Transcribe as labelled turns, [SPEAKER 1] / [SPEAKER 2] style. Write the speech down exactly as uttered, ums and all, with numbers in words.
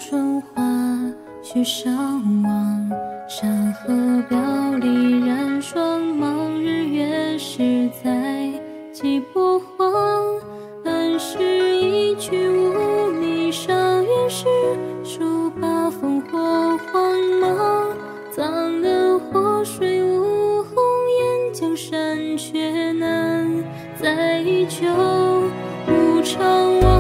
[SPEAKER 1] 春花去上望，山河表里染霜芒，日月实在既不慌。恩师一去无觅，上元时数八烽火慌忙。藏得祸水无红颜，江山却难再救，无常望。